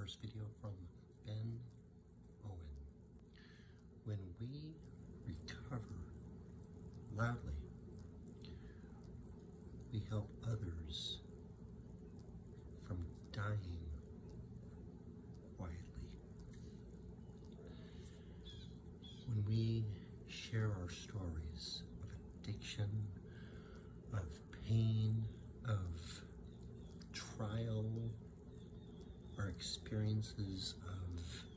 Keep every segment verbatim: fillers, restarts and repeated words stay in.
first video from Ben Owen. When we recover loudly, we help others from dying quietly. When we share our stories of addiction, of pain, of trial, our experiences of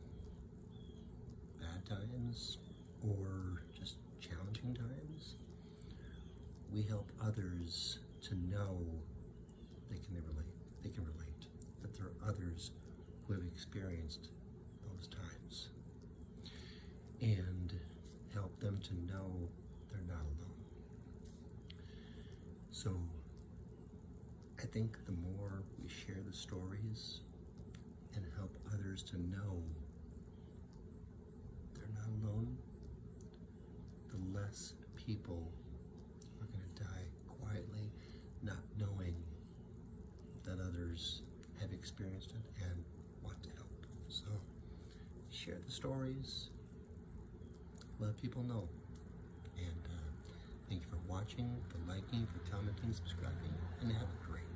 bad times or just challenging times, we help others to know they can relate. They can relate that there are others who have experienced those times, and help them to know they're not alone. So I think the more we share the stories and help others to know they're not alone, the less people are going to die quietly, not knowing that others have experienced it and want to help. So share the stories, let people know. And uh, thank you for watching, for liking, for commenting, subscribing, and have a great